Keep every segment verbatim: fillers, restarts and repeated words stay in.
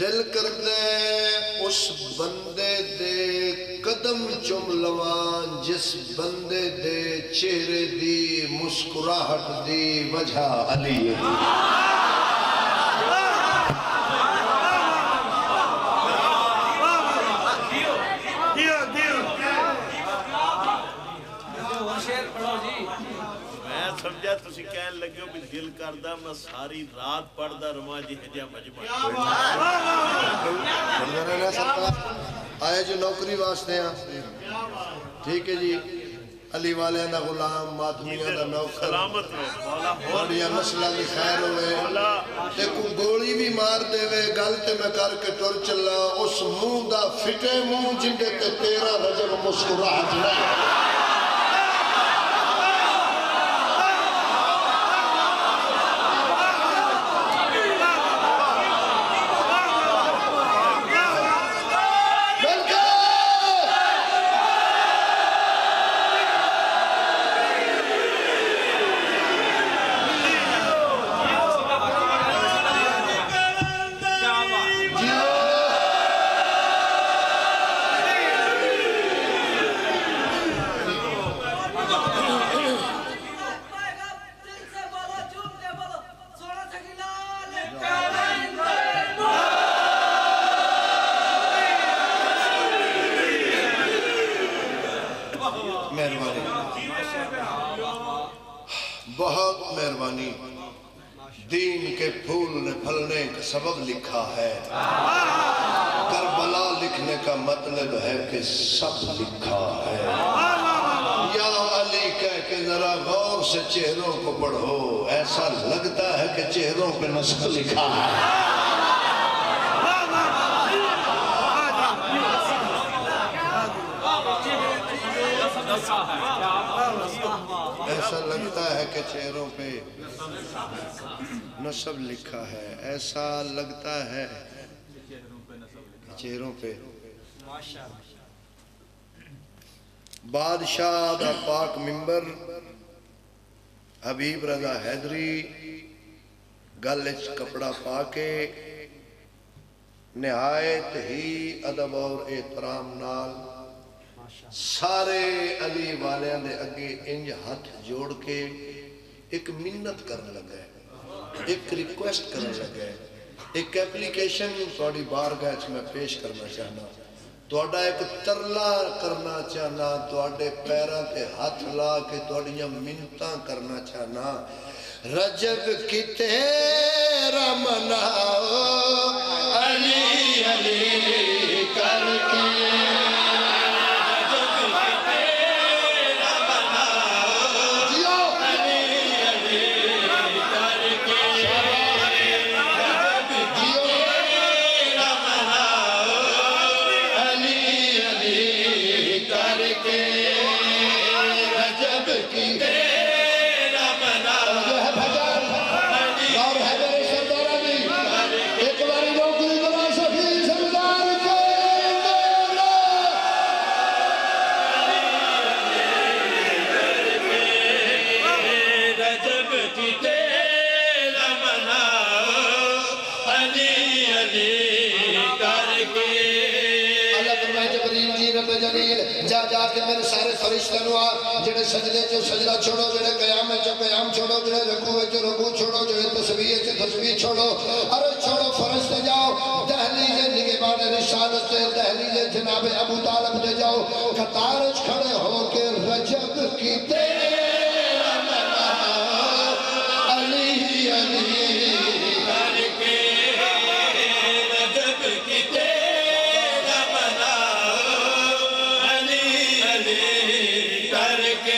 دل کر دے اس بندے دے قدم چم لوان جس بندے دے چہرے دی مسکراہٹ دی وجہ علی دی سمجھا تسی کہن لگے ہو بھی دل کردہ میں ساری رات پڑھدا رواں جی ہجا مجمع آئے جو نوکری واسطے ہیں ٹھیک ہے جی علی والے دا غلام ماتمیہ دا نوکر سلامت رہو بڑیا نسلہ دی خیر ہوئے تے کو گولی بھی مار دے وے گلتے میں کر کے ٹر چلا اس منہ دا فٹے منہ جنڈے تے تیرا رجب مسکراہٹ نہیں بہت مہربانی دین کے پھول نے پھلنے کا سبب لکھا ہے کربلا لکھنے کا مطلب ہے کہ سب لکھا ہے یا علی کہہ کے ذرا غور سے چہروں کو پڑھو ایسا لگتا ہے کہ چہروں پہ نسخ لکھا ہے ایسا لگتا ہے کہ چہروں پہ نسب لکھا ہے ایسا لگتا ہے کہ چہروں پہ بادشاہ دا پاک ممبر حبیب رضا حیدری گلچ کپڑا پاکے نہایت ہی ادب اور احترام نال سارے علی والیاں دے اگے انج ہاتھ جوڑ کے ایک منت کرنے لگا ہے ایک ریکویسٹ کرنے لگا ہے ایک اپلیکیشن تھوڑی بارگاہ میں پیش کرنا چاہنا تھوڑا ایک ترلا کرنا چاہنا تھوڑے پیروں کے ہاتھ لا کے تھوڑیاں منتاں کرنا چاہنا رجب کی تیرا مناؤ علی علی کر کے جا جا کے میرے سارے فرشتہ نوا جڑے سجدے چو سجدہ چھوڑو جڑے قیام چو قیام چھوڑو جڑے رکوع چو رکوع چھوڑو جڑے تسبیح چو تسبیح چھوڑو ارے چھوڑو فرشتہ جاؤ دہلیز نگہبان رسالت سے دہلیز جناب ابو طالب دے جاؤ قطارج کھڑے ہو کے رجب کی تیرا مناؤ علی علی کر کے رجب کی تیرا مناؤ علی علی کر کے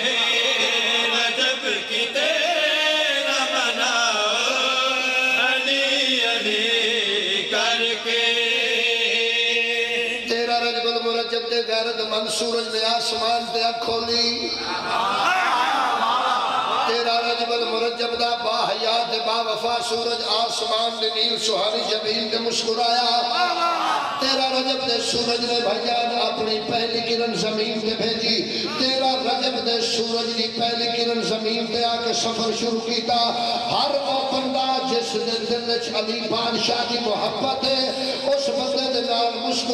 رجب کی تیرا مناؤ علی علی کر کے تیرا رجب المرجب دے غیرت من سورج نے آسمان دے کھولی تیرا رجب المرجب دا با حیات با وفا سورج آسمان دے نیل سہانی جبین دے مسکرایا تیرا رجب دے سورج نے بھیجان اپنی پہلی کرن زمین دے بھیجی تیرا رجب دے سورج دی پہلی کرن زمین دے آکے سفر شروع کیتا ہر او بندہ جس دے دل چھ علی بادشاہ دی محبت ہے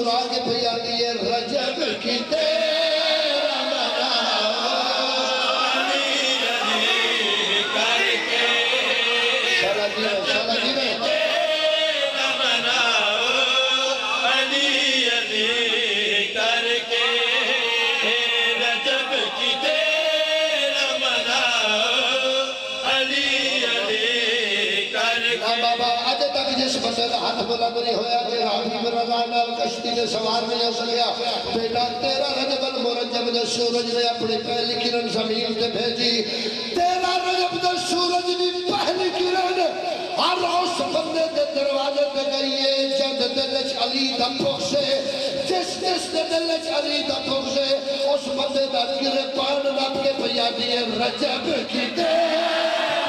مسکرا کے پیا دیے رجب کی تیرا مناؤ علی علی کر کے شالا جی میں شالا جی میں تیرا مناؤ علی علی کر کے رجب کی تیرا مناؤ علی علی کر کے بابا اج تک جس بندے دا ہاتھ بلند نہیں ہویا کہ حبیب رضا نال کشتی دے سوار نہیں ہو سکیا بیٹا تیرا رجب المرجب دے سورج نے اپنی پہلی کرن زمین تے بھیجی تیرا رجب دے سورج دی پہلی کرن ہر اس بندے دے دروازے تے گئی ہے جد دل وچ علی دا پوکھے جس جس دے دل وچ علی دا پوکھے اس بندے دا گرے پان رب کے پیا دی رجب کی تیرا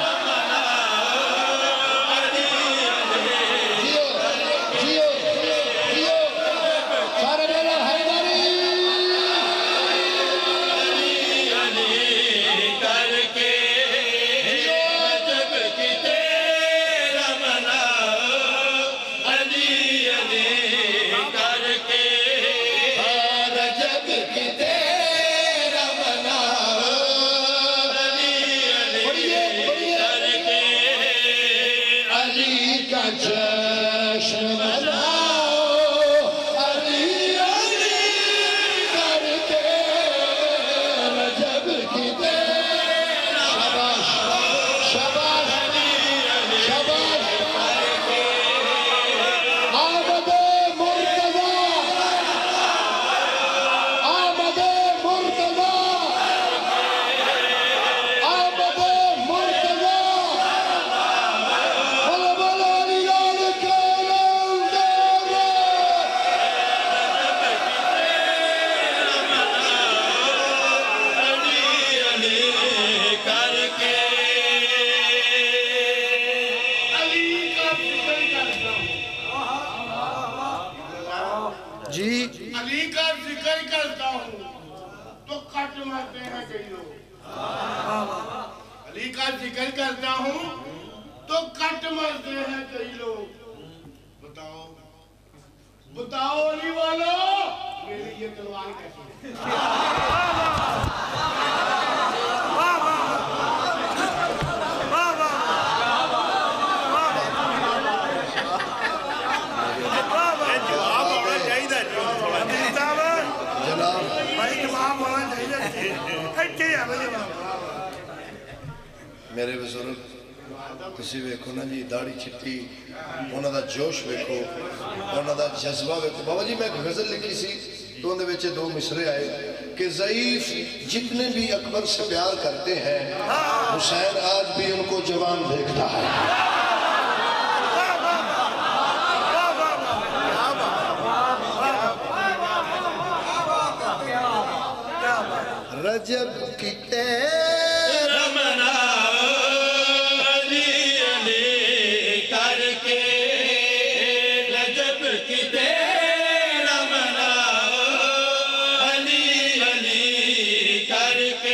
ذکر کرتا ہوں تو کٹ مرتے ہیں کئی لوگ بتاؤ بتاؤ علی والو میری یہ تلوار کیسی میرے بزرگ تسی ویکھو نا جی داڑھی چھٹی انہاں دا جوش ویکھو انہاں دا جذبہ ویکھو بابا جی میں ایک غزل لکھی سی تو اندے وچ دو مصرے آئے کہ ضعیف جتنے بھی اکبر سے پیار کرتے ہیں حسین آج بھی ان کو جوان دیکھتا ہے رجب کی تیرا مناؤ علی علی کر کے رجب کی تیرا مناؤ علی علی کر کے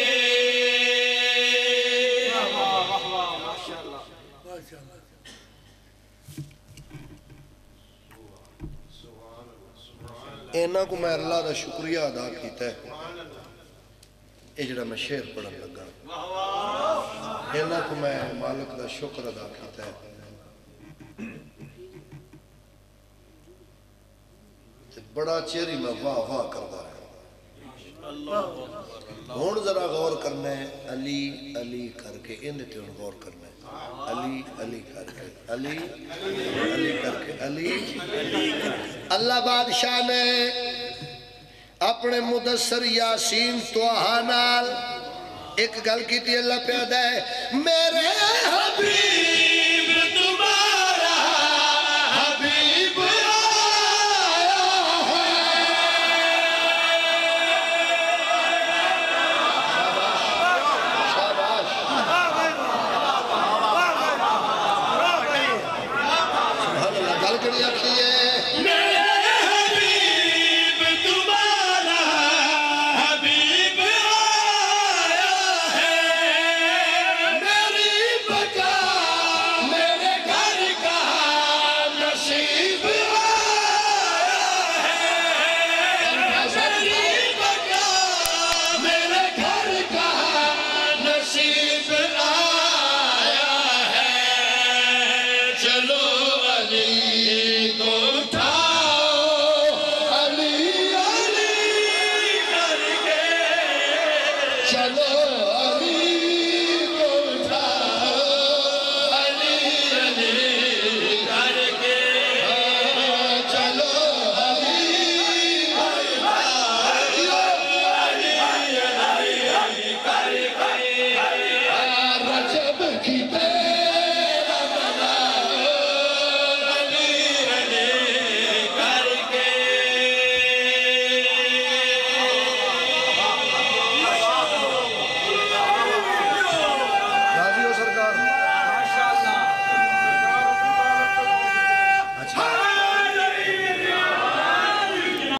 اینا کو میں اللہ دا شکریہ ادا کیتا ہے یہ جڑا میں شعر پڑھن لگا اینا کو میں مالک دا شکر ادا کیتا ہے بڑا چیری میں واہ واہ کرتا ہے ہون ذرا غور کرنا ہے علی علی کر کے ان دیتے ہون غور کرنا ہے علی علی کر کے علی علی کر کے علی اللہ بادشاہ نے اپنے مدثر یاسین توہا نال ایک گل کی تھی اللہ پیدا ہے میرے حبیب